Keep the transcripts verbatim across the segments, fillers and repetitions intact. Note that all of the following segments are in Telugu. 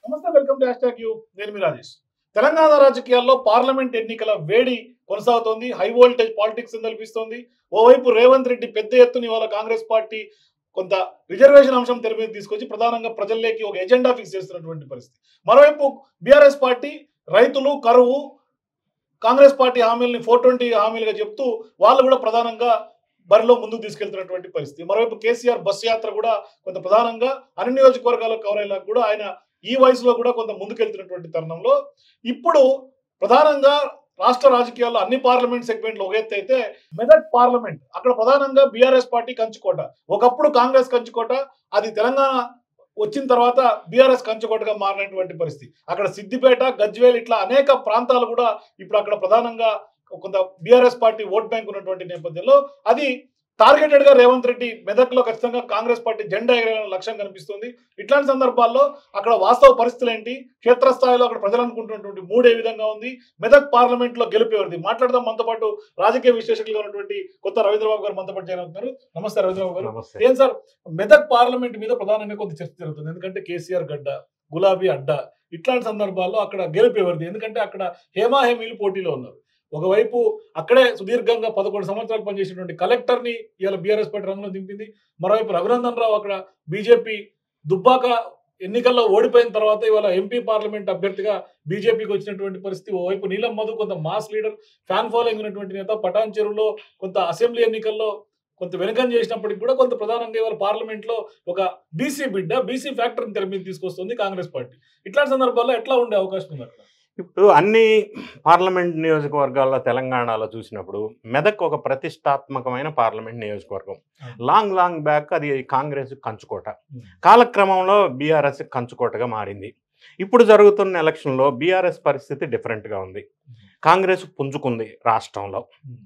నమస్తే, welcome to hash tag U. నేను మీ రాజేష్. తెలంగాణ రాజకీయాల్లో పార్లమెంట్ ఎన్నికల వేడి కొనసాగుతోంది. హై వోల్టేజ్ పాలిటిక్స్ నిలిపిస్తోంది. ఓవైపు రేవంత్ రెడ్డి పెద్ద ఎత్తున ఇవాళ కాంగ్రెస్ పార్టీ కొంత రిజర్వేషన్ అంశం తెర మీద తీసుకొచ్చి ప్రధానంగా ప్రజల్లోకి ఒక ఎజెండా ఫిక్స్ చేస్తున్నటువంటి పరిస్థితి. మరోవైపు బీఆర్ఎస్ పార్టీ రైతులు, కరువు, కాంగ్రెస్ పార్టీ హామీలని ఫోర్ ట్వంటీ హామీలుగా చెప్తూ వాళ్ళు కూడా ప్రధానంగా బరిలో ముందుకు తీసుకెళ్తున్నటువంటి పరిస్థితి. మరోవైపు కేసీఆర్ బస్సు యాత్ర కూడా కొంత ప్రధానంగా అన్ని నియోజకవర్గాలకు కవర్ అయ్యేలా కూడా ఆయన ఈ వయసులో కూడా కొంత ముందుకెళ్తున్నటువంటి తరుణంలో ఇప్పుడు ప్రధానంగా రాష్ట్ర రాజకీయాల్లో అన్ని పార్లమెంట్ సెగ్మెంట్లు ఒక ఎత్తు అయితే మెదక్ పార్లమెంట్ అక్కడ ప్రధానంగా బీఆర్ఎస్ పార్టీ కంచుకోట. ఒకప్పుడు కాంగ్రెస్ కంచుకోట, అది తెలంగాణ వచ్చిన తర్వాత బీఆర్ఎస్ కంచుకోటగా మారినటువంటి పరిస్థితి. అక్కడ సిద్దిపేట, గజ్వేల్ ఇట్లా అనేక ప్రాంతాలు కూడా ఇప్పుడు అక్కడ ప్రధానంగా కొంత బీఆర్ఎస్ పార్టీ ఓట్ బ్యాంక్ ఉన్నటువంటి నేపథ్యంలో అది టార్గెటెడ్ గా రేవంత్ రెడ్డి మెదక్ లో ఖచ్చితంగా కాంగ్రెస్ పార్టీ జెండా ఎగరేయాలనే లక్ష్యం కనిపిస్తుంది. ఇట్లాంటి సందర్భాల్లో అక్కడ వాస్తవ పరిస్థితులు ఏంటి, క్షేత్రస్థాయిలో అక్కడ ప్రజలు అనుకుంటున్నటువంటి మూడు ఏ విధంగా ఉంది, మెదక్ పార్లమెంట్ లో గెలిపేవారిది మాట్లాడదాం. మనతో పాటు రాజకీయ విశ్లేషకులుగా ఉన్నటువంటి కొత్త రవీంద్రబాబు గారు మనతో పాటు జాయిన్ అవుతున్నారు. నమస్తే రవీంద్రబాబు గారు. ఏం సార్, మెదక్ పార్లమెంట్ మీద ప్రధానంగా కొంత చర్చ జరుగుతుంది. ఎందుకంటే కేసీఆర్ గడ్డ, గులాబీ అడ్డ, ఇట్లాంటి సందర్భాల్లో అక్కడ గెలిపేవారిది. ఎందుకంటే అక్కడ హేమా హేమీలు పోటీలో ఉన్నారు. ఒకవైపు అక్కడే సుదీర్ఘంగా పదకొండు సంవత్సరాలు పనిచేసినటువంటి కలెక్టర్ ని ఇవాళ బీఆర్ఎస్ పార్టీ రంగంలో దింపింది. మరోవైపు రఘునందన్ రావు అక్కడ బీజేపీ దుబ్బాక ఎన్నికల్లో ఓడిపోయిన తర్వాత ఇవాళ ఎంపీ పార్లమెంట్ అభ్యర్థిగా బీజేపీకి వచ్చినటువంటి పరిస్థితి. ఓవైపు నీలం మధు కొంత మాస్ లీడర్, ఫ్యాన్ ఫాలోయింగ్ ఉన్నటువంటి నేత, పటాన్ చెరువులో కొంత అసెంబ్లీ ఎన్నికల్లో కొంత వెనుకం చేసినప్పటికీ కూడా కొంత ప్రధానంగా ఇవాళ పార్లమెంట్ లో ఒక బీసీ బిడ్డ, బీసీ ఫ్యాక్టర్ని తెర మీద తీసుకొస్తుంది కాంగ్రెస్ పార్టీ. ఇట్లాంటి సందర్భాల్లో ఎట్లా ఉండే అవకాశం ఉంది అక్కడ? ఇప్పుడు అన్ని పార్లమెంట్ నియోజకవర్గాల్లో తెలంగాణలో చూసినప్పుడు మెదక్ ఒక ప్రతిష్టాత్మకమైన పార్లమెంట్ నియోజకవర్గం. లాంగ్ లాంగ్ బ్యాక్ అది కాంగ్రెస్ కంచుకోట, కాలక్రమంలో బీఆర్ఎస్ కంచుకోటగా మారింది. ఇప్పుడు జరుగుతున్న ఎలక్షన్లో బీఆర్ఎస్ పరిస్థితి డిఫరెంట్గా ఉంది. కాంగ్రెస్ పుంజుకుంది రాష్ట్రంలో,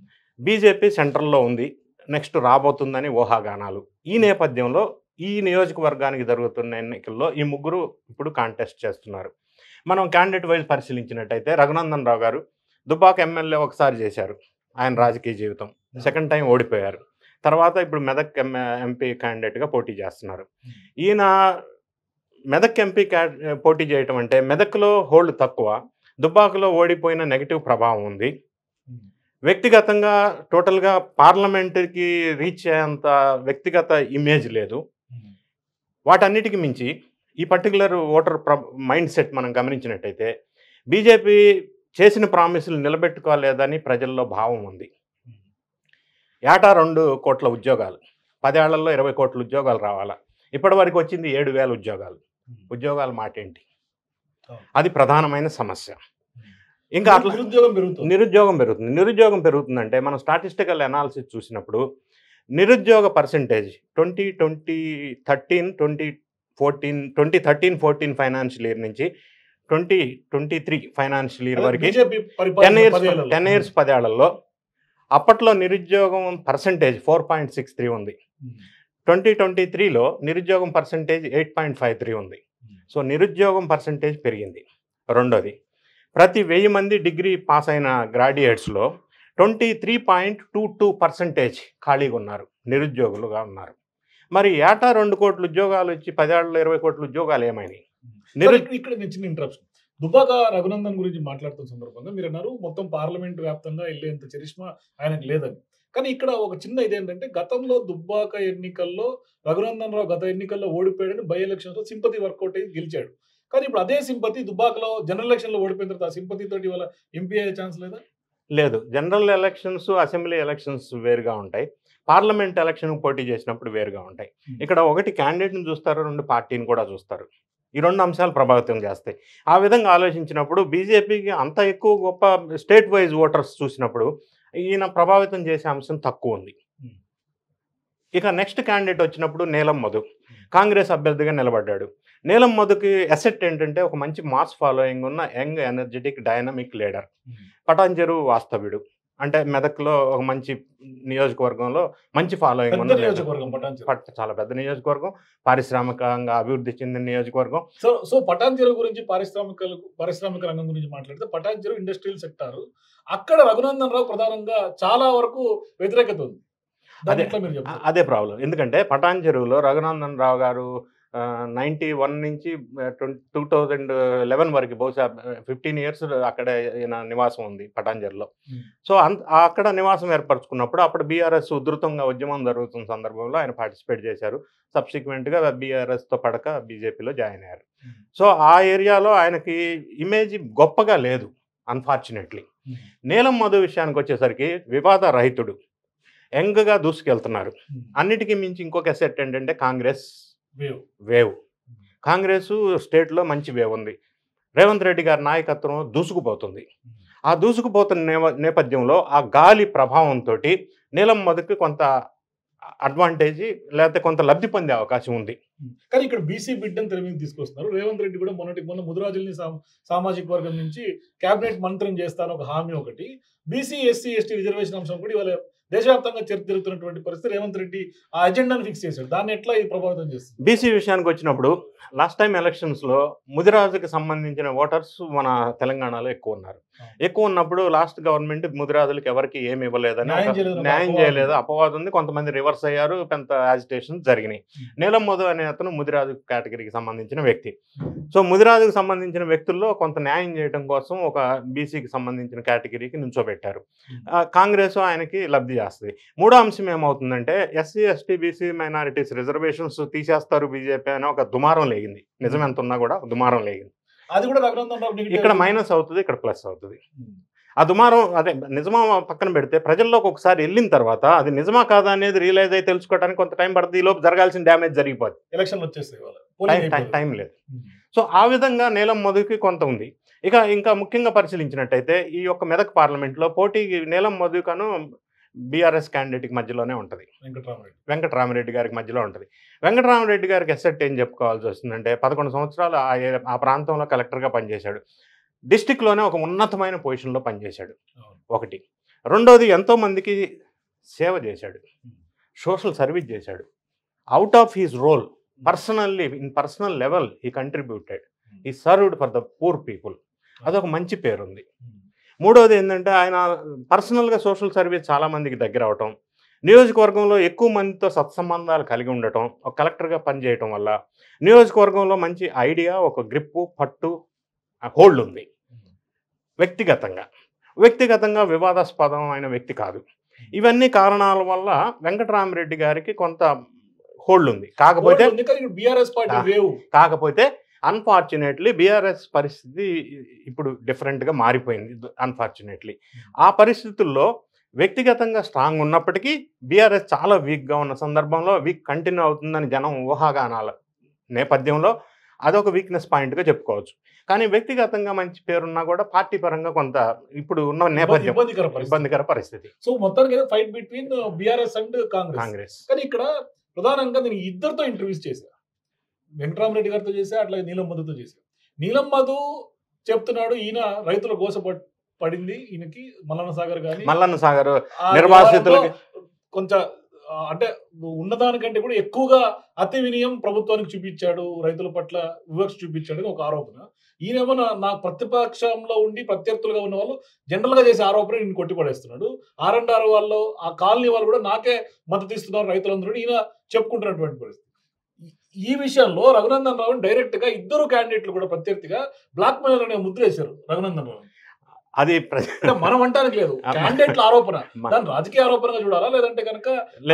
బీజేపీ సెంట్రల్లో ఉంది, నెక్స్ట్ రాబోతుందని ఊహాగానాలు. ఈ నేపథ్యంలో ఈ నియోజకవర్గానికి జరుగుతున్న ఎన్నికల్లో ఈ ముగ్గురు ఇప్పుడు కాంటెస్ట్ చేస్తున్నారు. మనం క్యాండిడేట్ వైజ్ పరిశీలించినట్టయితే రఘునందన్ రావు గారు దుబ్బాక ఎమ్మెల్యే ఒకసారి చేశారు ఆయన రాజకీయ జీవితం, సెకండ్ టైం ఓడిపోయారు. తర్వాత ఇప్పుడు మెదక్ ఎంపీ క్యాండిడేట్గా పోటీ చేస్తున్నారు. ఈయన మెదక్ ఎంపీ పోటీ చేయటం అంటే మెదక్లో హోల్డ్ తక్కువ, దుబ్బాకలో ఓడిపోయిన నెగిటివ్ ప్రభావం ఉంది. వ్యక్తిగతంగా టోటల్గా పార్లమెంట్కి రీచ్ అయ్యేంత వ్యక్తిగత ఇమేజ్ లేదు. వాటన్నిటికి మించి ఈ పర్టికులర్ ఓటర్ మైండ్ సెట్ మనం గమనించినట్టయితే బీజేపీ చేసిన ప్రామిసులు నిలబెట్టుకోలేదని ప్రజల్లో భావం ఉంది. ఏటా రెండు కోట్ల ఉద్యోగాలు, పదేళ్లలో ఇరవై కోట్ల ఉద్యోగాలు రావాలా, ఇప్పటి వరకు వచ్చింది ఏడు వేల ఉద్యోగాలు. ఉద్యోగాల మాట ఏంటి? అది ప్రధానమైన సమస్య. ఇంకా అట్లా నిరుద్యోగం పెరుగుతుంది. నిరుద్యోగం పెరుగుతుంది నిరుద్యోగం పెరుగుతుందంటే మనం స్టాటిస్టికల్ అనాలిసిస్ చూసినప్పుడు నిరుద్యోగ percentage twenty twenty thirteen twenty fourteen twenty thirteen fourteen financial year నుంచి twenty twenty three financial year వరకు టెన్ ఇయర్స్ టెన్ ఇయర్స్ పదేళ్లలో అప్పట్లో నిరుద్యోగం percentage four point six three ఉంది. ట్వంటీ ట్వంటీ త్రీలో నిరుద్యోగం percentage eight point five three ఉంది. సో నిరుద్యోగం పర్సంటేజ్ పెరిగింది. రెండోది, ప్రతి వెయ్యి మంది డిగ్రీ పాస్ అయిన గ్రాడ్యుయేట్స్లో twenty three point two two percentage ఖాళీగా ఉన్నారు, నిరుద్యోగులుగా ఉన్నారు. మరి ఏటా రెండు కోట్ల ఉద్యోగాలు ఇచ్చి పదేళ్లలో ఇరవై కోట్ల ఉద్యోగాలు ఏమైనాయి? ఇక్కడ నేను చిన్న ఇంటరప్షన్, దుబ్బాక రఘునందన్ గురించి మాట్లాడుతున్న సందర్భంగా మీరు అన్నారు మొత్తం పార్లమెంట్ వ్యాప్తంగా వెళ్ళేంత చరిష్మా ఆయనకు లేదని. కానీ ఇక్కడ ఒక చిన్న ఇదేంటంటే గతంలో దుబ్బాక ఎన్నికల్లో రఘునందన్ రావు గత ఎన్నికల్లో ఓడిపోయాడని బై ఎలక్షన్స్ లో సింపతి వర్కౌట్ అయ్యి గెలిచాడు. కానీ ఇప్పుడు అదే సింపతి దుబ్బాకలో జనరల్ ఎలక్షన్ లో ఓడిపోయిన తర్వాత ఆ సింపతి తోటి ఇవాళ ఎంపీ అయ్యే ఛాన్స్ లేదా? లేదు. జనరల్ ఎలక్షన్స్, అసెంబ్లీ ఎలక్షన్స్ వేరుగా ఉంటాయి, పార్లమెంట్ ఎలక్షన్ పోటీ చేసినప్పుడు వేరుగా ఉంటాయి. ఇక్కడ ఒకటి క్యాండిడేట్ని చూస్తారు, రెండు పార్టీని కూడా చూస్తారు. ఈ రెండు అంశాలు ప్రభావితం చేస్తాయి. ఆ విధంగా ఆలోచించినప్పుడు బీజేపీకి అంత ఎక్కువ గొప్ప స్టేట్ వైజ్ ఓటర్స్ చూసినప్పుడు ఈయన ప్రభావితం చేసే అంశం తక్కువ ఉంది. ఇక నెక్స్ట్ క్యాండిడేట్ వచ్చినప్పుడు నీలం మధు కాంగ్రెస్ అభ్యర్థిగా నిలబడ్డాడు. నీలం మధుకి అసెట్ ఏంటంటే ఒక మంచి మాస్ ఫాలోయింగ్ ఉన్న young energetic dynamic leader. Patancheru వాస్తవ్యుడు, అంటే మెదక్లో ఒక మంచి నియోజకవర్గంలో మంచి ఫాలోయింగ్ ఉన్న నియోజకవర్గం. చాలా పెద్ద నియోజకవర్గం, పారిశ్రామికంగా అభివృద్ధి చెందిన నియోజకవర్గం. సో సో పటాన్ చెరువు గురించి, పారిశ్రామిక పారిశ్రామిక రంగం గురించి మాట్లాడితే పటాన్ చెరువు ఇండస్ట్రియల్ సెక్టార్, అక్కడ రఘునందన్ రావు ప్రధానంగా చాలా వరకు వ్యతిరేకత ఉంది. అదే అదే ప్రాబ్లం. ఎందుకంటే పటాన్ చెరువులో రఘునందన్ రావు గారు నైంటీ వన్ నుంచి టూ థౌజండ్ లెవెన్ వరకు బహుశా ఫిఫ్టీన్ ఇయర్స్ అక్కడ ఈయన నివాసం ఉంది పటాంజర్లో. సో అంత అక్కడ నివాసం ఏర్పరచుకున్నప్పుడు అప్పుడు బీఆర్ఎస్ ఉధృతంగా ఉద్యమం జరుగుతున్న సందర్భంలో ఆయన పార్టిసిపేట్ చేశారు. సబ్సిక్వెంట్గా బీఆర్ఎస్తో పడక బీజేపీలో జాయిన్ అయ్యారు. సో ఆ ఏరియాలో ఆయనకి ఇమేజ్ గొప్పగా లేదు అన్ఫార్చునేట్లీ. నీలం మధు విషయానికి వచ్చేసరికి వివాద రహితుడు, యంగ్గా దూసుకెళ్తున్నారు. అన్నిటికీ మించి ఇంకొక అసెట్ ఏంటంటే కాంగ్రెస్ వేవ్ వేవ్ కాంగ్రెస్ స్టేట్లో మంచి వేవ్ ఉంది. రేవంత్ రెడ్డి గారి నాయకత్వం దూసుకుపోతుంది. ఆ దూసుకుపోతున్న నేప నేపథ్యంలో ఆ గాలి ప్రభావంతో నీలం మధుకి కొంత అడ్వాంటేజ్ లేకపోతే కొంత లబ్ధి పొందే అవకాశం ఉంది. కానీ ఇక్కడ బీసీ బిడ్డను తెర మీద తీసుకొస్తున్నారు. రేవంత్ రెడ్డి కూడా మొన్నటి మొన్న ముదిరాజుల్ని సామాజిక వర్గం నుంచి కేబినెట్ మంత్రిని చేస్తాను ఒక హామీ ఒకటి. బీసీ ఎస్సీ ఎస్టీ రిజర్వేషన్ అంశం కూడా ఇవాళ దేశవ్యాప్తంగా చర్చ జరుగుతున్నటువంటి పరిస్థితి. రేవంత్ రెడ్డి ఆ ఎజెండాను ఫిక్స్ చేశాడు. దాన్ని ఎట్లా ఇది ప్రభావితం చేస్తుంది? బీసీ విషయానికి వచ్చినప్పుడు లాస్ట్ టైం ఎలక్షన్స్లో ముదిరాజుకి సంబంధించిన ఓటర్స్ మన తెలంగాణలో ఎక్కువ ఉన్నారు. ఎక్కువ ఉన్నప్పుడు లాస్ట్ గవర్నమెంట్ ముదిరాజులకు ఎవరికి ఏమి ఇవ్వలేదని న్యాయం చేయలేదు అపవాదం ఉంది. కొంతమంది రివర్స్ అయ్యారు, పెద్ద యాజిటేషన్ జరిగినాయి. నీలం మధు అనే అతను ముదిరాజు కేటగిరీకి సంబంధించిన వ్యక్తి. సో ముదిరాజుకు సంబంధించిన వ్యక్తుల్లో కొంత న్యాయం చేయడం కోసం ఒక బీసీకి సంబంధించిన కేటగిరీకి నుంచోబెట్టారు. కాంగ్రెస్ ఆయనకి లబ్ధి చేస్తుంది. మూడో అంశం ఏమవుతుందంటే SC ST BC minorities reservations తీసేస్తారు బీజేపీ అని ఒక దుమారం లేగింది. నిజం ఎంత ఉన్నా కూడా దుమారం లేగింది. అది కూడా రఘునందన్ రావు ఇక్కడ మైనస్ అవుతుంది, ఇక్కడ ప్లస్ అవుతుంది. ఆ దుమారం అదే నిజమా పక్కన పెడితే ప్రజల్లోకి ఒకసారి వెళ్ళిన తర్వాత అది నిజమా కాదా అనేది రియలైజ్ అయి తెలుసుకోవడానికి కొంత టైం పడుతుంది. ఈ లోపు జరగాల్సిన డ్యామేజ్ జరిగిపోద్ది. ఎలక్షన్లు వచ్చేస్తాయి, టైం లేదు. సో ఆ విధంగా నీలం మధుకి కొంత ఉంది. ఇక ఇంకా ముఖ్యంగా పరిశీలించినట్టయితే ఈ యొక్క మెదక్ పార్లమెంట్లో పోటీ నీలం మధుకను బీఆర్ఎస్ క్యాండిడేట్కి మధ్యలోనే ఉంటుంది. వెంకటరామరెడ్డి వెంకటరామరెడ్డి గారికి మధ్యలో ఉంటుంది. వెంకటరామరెడ్డి గారికి ఎసెట్ ఏం చెప్పుకోవాల్సి వస్తుందంటే పదకొండు సంవత్సరాలు ఆ ప్రాంతంలో కలెక్టర్గా పనిచేశాడు. డిస్టిక్లోనే ఒక ఉన్నతమైన పొజిషన్లో పనిచేశాడు ఒకటి. రెండోది ఎంతో మందికి సేవ చేశాడు, సోషల్ సర్వీస్ చేశాడు. Out of his role personally in personal level he contributed, he served for the poor people. అదొక మంచి పేరుంది. మూడోది ఏంటంటే ఆయన పర్సనల్గా సోషల్ సర్వీస్ చాలామందికి దగ్గర అవటం, నియోజకవర్గంలో ఎక్కువ మందితో సత్సంబంధాలు కలిగి ఉండటం, ఒక కలెక్టర్గా పనిచేయటం వల్ల నియోజకవర్గంలో మంచి ఐడియా, ఒక గ్రిప్పు, పట్టు, హోల్డ్ ఉంది. వ్యక్తిగతంగా వ్యక్తిగతంగా వివాదాస్పదమైన వ్యక్తి కాదు. ఇవన్నీ కారణాల వల్ల వెంకటరామరెడ్డి గారికి కొంత హోల్డ్ ఉంది. కాకపోతే బీఆర్ఎస్ పార్టీ వేవ్ కాకపోతే అన్ఫార్చునేట్లీ బీఆర్ఎస్ పరిస్థితి ఇప్పుడు డిఫరెంట్గా మారిపోయింది. అన్ఫార్చునేట్లీ ఆ పరిస్థితుల్లో వ్యక్తిగతంగా స్ట్రాంగ్ ఉన్నప్పటికీ బీఆర్ఎస్ చాలా వీక్గా ఉన్న సందర్భంలో వీక్ కంటిన్యూ అవుతుందని జనం ఊహాగానాల నేపథ్యంలో అదొక వీక్నెస్ పాయింట్గా చెప్పుకోవచ్చు. కానీ వ్యక్తిగతంగా మంచి పేరున్నా కూడా పార్టీ పరంగా కొంత ఇప్పుడు ఉన్న నేపథ్యం ఇబ్బందికర పరిస్థితి. సో మొత్తానికి fight between BRS and Congress. కానీ ఇక్కడ ప్రధానంగా నేను ఇద్దరితో ఇంటర్వ్యూస్ చేశాను. వెంకటరామరెడ్డి గారితో చేసా, అట్లాగే నీలం మధుతో చేశా. నీలం మధు చెప్తున్నాడు ఈయన రైతుల గోస పడింది ఈయనకి మల్లన్న సాగర్ కానీ మల్లన్న సాగర్ నిర్వాసితులకి కొంచెం అంటే ఉన్నదానికంటే కూడా ఎక్కువగా అతి వినయం ప్రభుత్వానికి చూపించాడు, రైతుల పట్ల వివక్ష చూపించాడు అని ఒక ఆరోపణ. ఈయనేమో నా ప్రతిపక్షంలో ఉండి ప్రత్యర్థులుగా ఉన్న వాళ్ళు జనరల్ గా చేసే ఆరోపణ ఈయన కొట్టిపడేస్తున్నాడు. ఆర్ అండ్ ఆర్ వాళ్ళు ఆ కాలనీ వాళ్ళు కూడా నాకే మద్దతు ఇస్తున్నారు రైతులందరూ ఈయన చెప్పుకుంటున్నటువంటి పరిస్థితి. ఈ విషయంలో రఘునందన్ రావు డైరెక్ట్ గా ఇద్దరు క్యాండిడేట్లు కూడా ప్రత్యర్థిగా బ్లాక్ మెయిల్ అనే ముద్ర వేశారు రఘునందన్ రావు. అది మనం అంటానికి లేదు, క్యాండిడేట్ల ఆరోపణ, దాని రాజకీయ ఆరోపణగా చూడాలా లేదంటే కనుక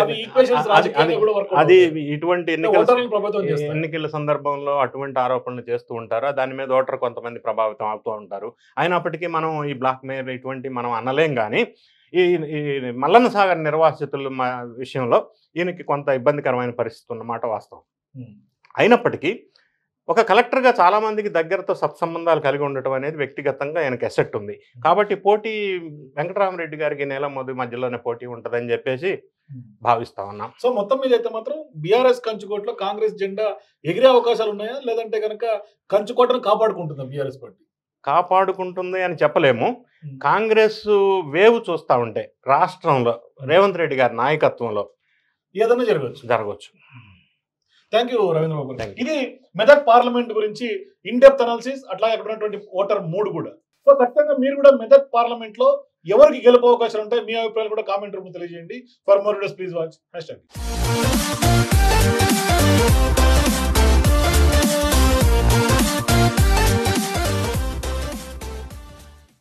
అది ఇటువంటి ఎన్నికల ఎన్నికల సందర్భంలో అటువంటి ఆరోపణలు చేస్తూ ఉంటారు. దాని మీద ఓటర్ కొంతమంది ప్రభావితం అవుతూ ఉంటారు. అయినప్పటికీ మనం ఈ బ్లాక్ మెయిల్ ఇటువంటి మనం అనలేం. కానీ ఈ మల్లన్న సాగర్ నిర్వాసితుల విషయంలో ఈయనకి కొంత ఇబ్బందికరమైన పరిస్థితి ఉన్నమాట వాస్తవం. అయినప్పటికీ ఒక కలెక్టర్గా చాలామందికి దగ్గరతో సత్సంబంధాలు కలిగి ఉండటం అనేది వ్యక్తిగతంగా ఆయనకు ఎసెట్ ఉంది. కాబట్టి పోటీ వెంకటరామరెడ్డి గారికి నీలం మధు మధ్యలోనే పోటీ ఉంటుందని చెప్పేసి భావిస్తా ఉన్నాం. సో మొత్తం మీద అయితే మాత్రం బీఆర్ఎస్ కంచుకోటలో కాంగ్రెస్ జెండా ఎగిరే అవకాశాలు ఉన్నాయా, లేదంటే కనుక కంచుకోటను కాపాడుకుంటుందా బీఆర్ఎస్ పార్టీ? కాపాడుకుంటుంది అని చెప్పలేము. కాంగ్రెస్ వేవ్ చూస్తూ ఉంటే రాష్ట్రంలో రేవంత్ రెడ్డి గారి నాయకత్వంలో ఏదైనా జరగవచ్చు జరగవచ్చు థ్యాంక్ యూ రవీంద్ర బాబు. ఇది మెదక్ పార్లమెంట్ గురించి ఇన్ డెప్త్ అనాలిసిస్, అట్లాగే అక్కడ ఉన్నటువంటి ఓటర్ మూడు కూడా. సో ఖచ్చితంగా మీరు కూడా మెదక్ పార్లమెంట్ లో ఎవరికి గెలుపు అవకాశాలు ఉంటాయి, మీ అభిప్రాయాలు కూడా కామెంట్ రూపంలో తెలియజేయండి. For more videos please watch hash tag.